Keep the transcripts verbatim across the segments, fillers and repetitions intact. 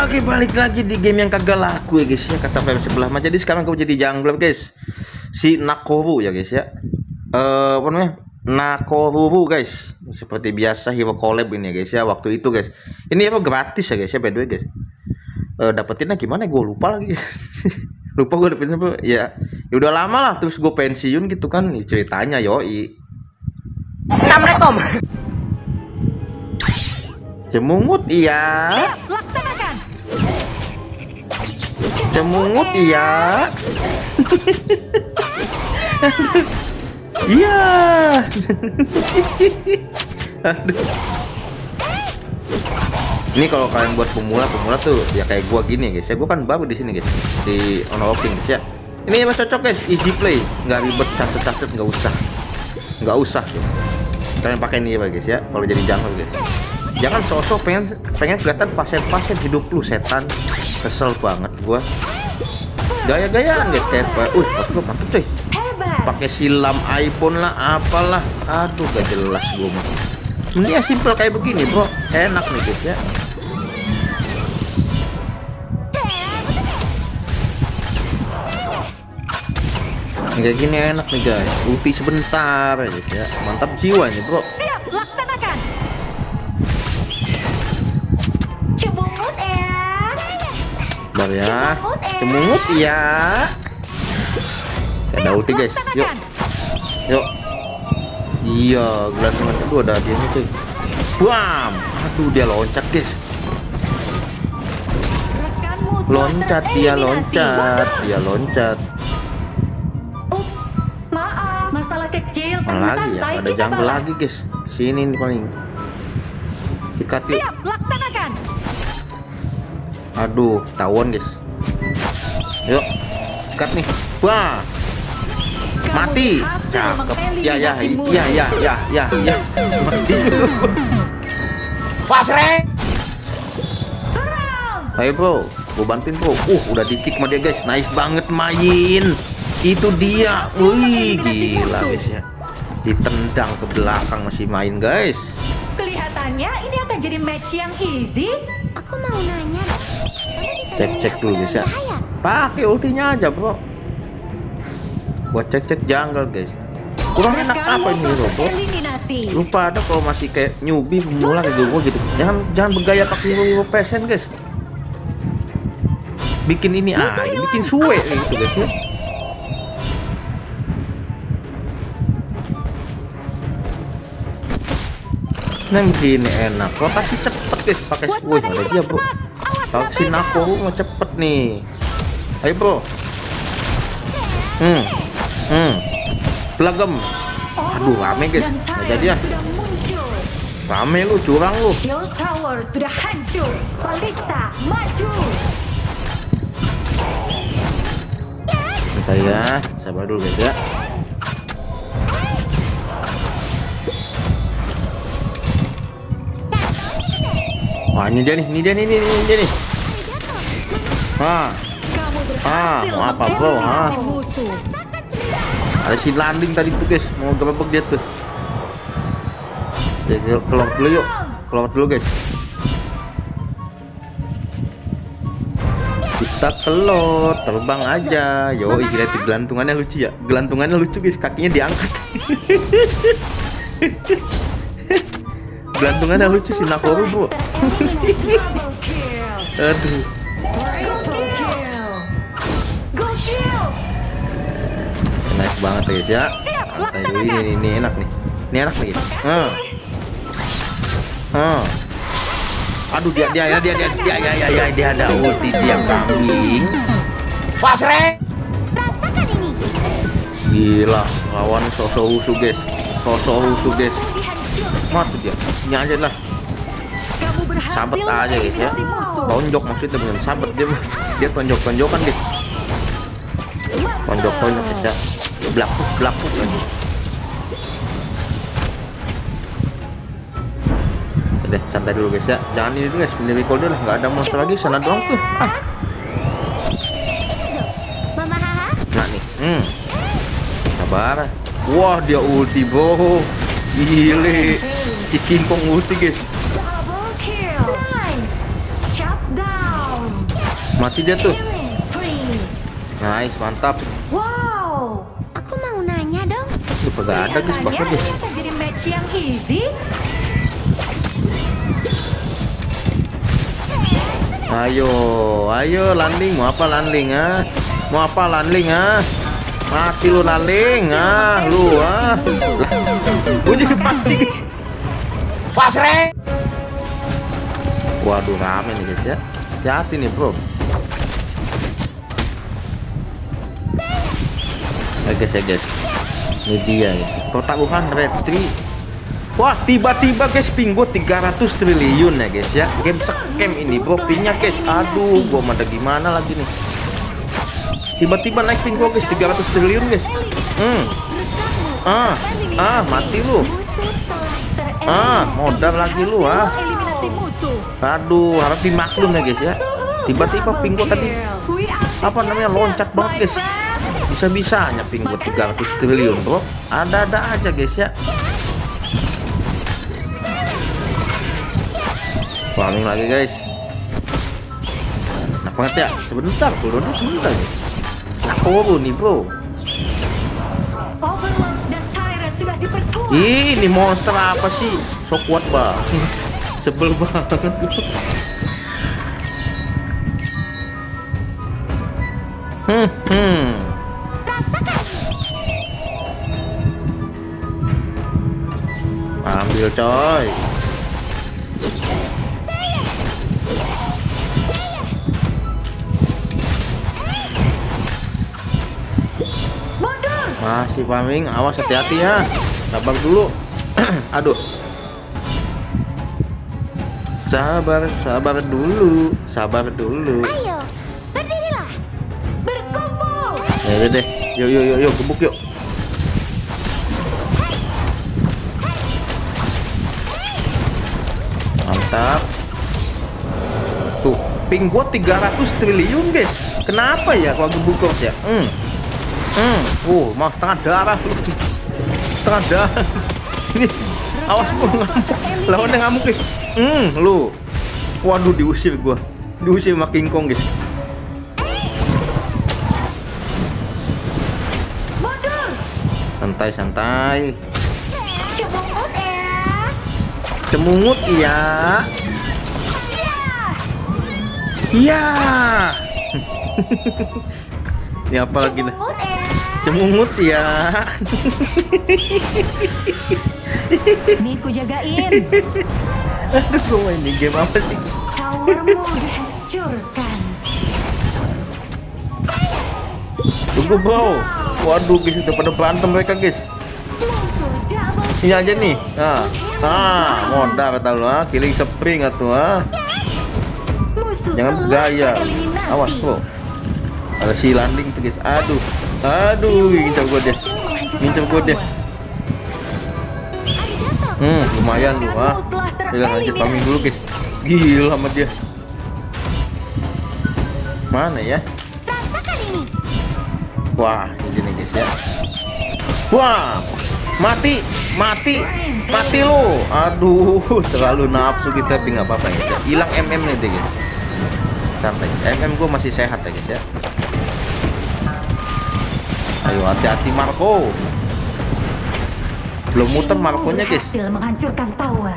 Oke, balik lagi di game yang kagak laku ya guys ya, kata player sebelah mah. Jadi sekarang gue jadi jungler guys, si Nakoru ya guys ya. Eh apa namanya, Nakoru guys. Seperti biasa hero collab ini ya guys ya. Waktu itu guys, ini hero gratis ya guys ya, by the way guys. Eh dapetinnya gimana gue lupa lagi guys. Lupa gue dapetin apa ya. Ya udah lama lah, terus gue pensiun gitu kan. Nih ceritanya yoi. Assalamualaikum. Cemungut iya. Laksanakan. Cemungut iya. Iya. Aduh. Ini kalau kalian buat pemula-pemula tuh ya kayak gua gini guys ya. Gua kan baru di sini guys, di unlocking guys ya. Ini emang cocok guys, easy play, nggak ribet, catet-catet nggak usah, nggak usah. Guys. Kalian pakai ini ya guys ya. Kalau jadi jungler guys, jangan sosok pengen pengen kelihatan faset-faset hidup lu setan. Kesel banget gua. Gaya-gayaan guys kayak apa? Wih, pas gua mantep cuy. Pakai silam iPhone lah, apalah. Aduh, gak jelas gua mah. Ini ya simple kayak begini, bro. Enak nih guys ya. Kayak gini enak nih guys. Ulti sebentar ya guys ya. Mantap jiwa nih, bro. Siap, laksanakan. Cemungut ya. Bentar ya. Cemungut ya. Ada ulti guys. Yuk. Yuk. Iya, gelas teman kedua ada hadiahnya cuy. Bam. Aduh, dia loncat guys. Loncat dia loncat, dia loncat. Ups, maaf. Masalah kecil. Mana lagi ya? Ada jungle lagi guys. Sini nih paling. Sikat yuk. Siap, laksanakan. Aduh, ketahuan guys. Yuk, sikat nih. Wah. Mati. Cakep. Ya ya ya ya ya ya ya. Mati. Pasreng. Ayo bro, gue bantuin bro. Uh, udah di kick sama dia guys. Nice banget main. Itu dia. Wih, gila guys ya. Ditendang ke belakang masih main guys. Kelihatannya ini akan jadi match yang easy. Aku mau nanya. Cek-cek dulu guys ya. Pakai ultinya aja bro. Buat cek-cek jungle guys. Kurang enak apa ini bro? Lupa ada kalau masih kayak newbie pemula kayak gue gitu. Jangan jangan bergaya pakai hero pesen guys. Bikin ini ah, ini bikin suwe gitu guys ya. Nah gini enak. Gua kasih cepet guys pakai suwe ada dia bro. Kalau si Nakoru mau cepet nih. Ayo bro. Hmm. Hmm. Pelagem. Aduh rame guys. Nggak jadi ya. Rame lu, curang lu. Tower sudah hancur. Balista maju. Bentar ya, sabar dulu guys ya. Wah ini dia nih, ini dia nih, ini dia nih. Ah, ah, mau apa bro? Ah, ada si landing tadi tuh guys, mau gebek dia tuh. Jadi keluar dulu yuk, keluar dulu guys. Kita keluar, terbang aja. Yo, gila tuh gelantungannya lucu ya. Gelantungannya lucu guys, kakinya diangkat. Gelantungannya lucu si Nakoru bro. Aduh. Nice banget guys ya. Ini, ini, ini enak nih. Ini enak nih. Hmm. Hmm. Aduh dia dia dia dia dia dia ya ya ya dia ada ulti dia kambing. Pasreng. Rasakan ini. Gila, lawan sosok usu guys. Sosok usu guys. Mati dia. Ini aja lah. Sabet aja guys ya. Tonjok maksudnya bukan sabet dia. Dia tonjok-tonjokan guys. Tonjok-tonjok aja. Blakuk blakuk lagi. Udah santai dulu guys ya. Jangan ini dulu guys, pilih recall dulu lah. Nggak ada monster lagi, sana doang tuh. Ah. Nah nih, hmm. Sabar. Wah dia ulti bro. Gile. Si King Kong ulti guys. Double kill. Nice. Shut down. Mati dia tuh. Killing spree. Nice, mantap. Wow, aku mau nanya dong. Tuh kagak ada guys, bakal guys. Ini akan jadi match yang easy. Ayo, ayo landing, mau apa landing ah? Mau apa landing ah? Mati lu landing ah, lu ah. Lah, gua jadi mati guys. Pasre. Waduh, rame nih guys ya. Hati-hati nih bro. Ya guys ya guys. Ini dia guys. Pertaruhan retri. Wah, tiba-tiba guys ping gua tiga ratus triliun ya guys ya. Game scam ini bro, pingnya guys. Aduh, gua mana gimana lagi nih. Tiba-tiba naik ping gua guys tiga ratus triliun guys. Hmm. Ah, ah mati lu. Ah, modal lagi lu ah. Aduh, harap dimaklum ya guys ya. Tiba-tiba ping gua tadi apa namanya loncat banget guys. Bisa-bisanya ping gua tiga ratus triliun bro. Ada-ada aja guys ya. Farming lagi guys. Nah banget ya. Sebentar bro, sebentar guys. Aku nih bro. Ini monster apa sih? So kuat banget. Sebel banget. Hmm, hmm. Ambil coy. Masih farming, awas hati-hati ya. Sabar dulu. Aduh. Sabar, sabar dulu, sabar dulu. Ayo, berdirilah. Berkumpul. Ya udah deh. Yuk yuk yuk yuk gebuk yuk. Mantap. Tuh, ping gua tiga ratus triliun, guys. Kenapa ya kalau gebuk ya? Hmm. Hmm, oh, mau setengah darah lu. Setengah darah. Ini awas gua ngamuk. Lawannya ngamuk, guys. Hmm, lu. Waduh, diusir gua. Diusir sama King Kong, guys. Mundur. Santai, santai. Cemungut ya. Cemungut ya. Iya. Ini apa lagi nih? Cemungut ya. Cemungut ya. Nih ku jagain. Aduh, gua main di game apa sih? Towermu dihancurkan. Tunggu bro. Waduh guys, udah pada berantem mereka guys. Musuh double Ini aja nih. Nah, nah modal kata lu ah, killing spree atuh ah. musuh Jangan telah gaya. tereliminasi. Awas bro. Ada si landing tuh guys. Aduh. Aduh, ngincar gua dia. Ngincar gua dia. Hmm, lumayan lu ah. Udah lanjut farming dulu guys. Gila sama dia. Mana ya? Rasakan ini. Wah, ini nih guys ya. Wah, mati, mati, mati lu. Aduh, terlalu nafsu kita, tapi nggak apa-apa guys ya. Hilang M M nih deh guys. Santai guys. M M gue masih sehat ya guys ya. Ayo hati-hati Marco. Belum muter Marconya guys. Berhasil menghancurkan tower.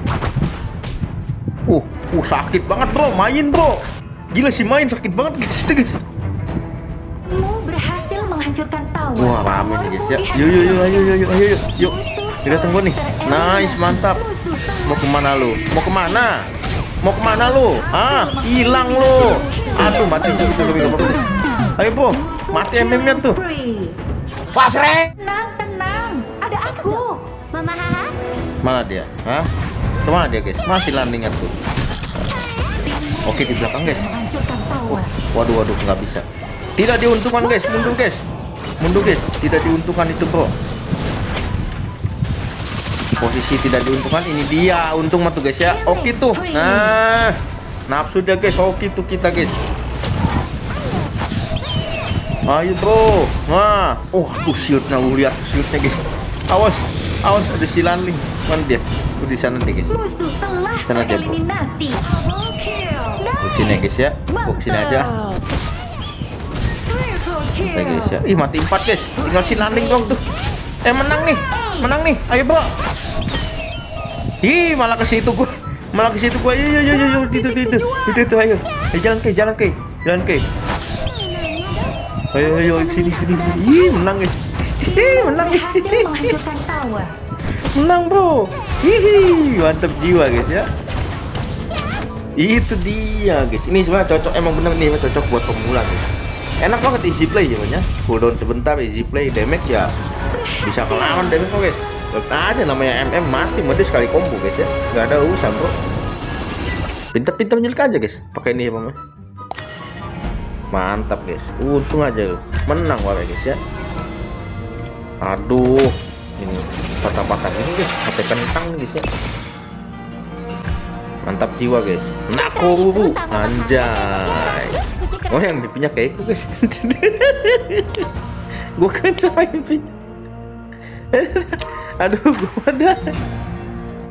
Uh, uh sakit banget bro, main bro. Gila sih main sakit banget guys, itu guys. Mu berhasil menghancurkan tower. Wah rame nih guys ya. Yuk yuk yuk ayo yuk yuk ayo yuk. Yuk. Kita tunggu nih. Nice mantap. Mau kemana lu? Mau kemana? Mau kemana lu? Ah hilang lu. Aduh mati juga tuh. Ayo bro, mati M M-nya tuh. Pasre. Tenang tenang, ada aku. Mama Haha. Mana dia? Hah? Kemana dia guys? Masih landingnya tuh. Oke di belakang guys. Menghancurkan tower. Waduh waduh nggak bisa. Tidak diuntungkan guys, mundur guys. Mundur guys, tidak diuntungkan itu bro. Posisi tidak diuntungkan, ini dia untung mah tuh guys ya. Oke tuh. Nah, nafsu dia guys. Oke tuh kita guys. Ayo bro. Nah, oh tuh shieldnya, lu lihat tuh shieldnya guys. Awas, awas ada si landing. Mana dia? Oh, di sana deh guys. Musuh telah Sana dia, bro. tereliminasi. Double kill. Gua sini ya guys ya, gua sini aja. Oke guys ya, ih mati empat guys, tinggal si landing dong tuh. Eh menang nih, menang nih, ayo bro. Ih malah ke situ gua, malah ke situ gua. Ayo ayo ayo ayo, itu itu itu itu itu ayo, ayo jalan ke, jalan ke, jalan ke. Ayo ayo sini sini sini. Ih menang guys, ih menang guys. Menang bro, hihi mantap jiwa guys ya. Itu dia guys, ini sebenarnya cocok, emang bener nih cocok buat pemula guys. Enak banget easy play ya, cooldown sebentar, easy play, damage ya bisa kelawan damage kok guys. Lihat aja namanya M M mati mati sekali combo guys ya, nggak ada urusan bro. Pinter-pinter nyulik aja guys, pakai ini ya paman. Mantap guys, untung aja menang wah guys ya. Aduh, ini patah-patah ini guys, hati kentang guys ya. Mantap jiwa guys, Nakoru anjay. Oh yang mimpinya kayak aku guys. Gua kan coba mimpi. Aduh gua ada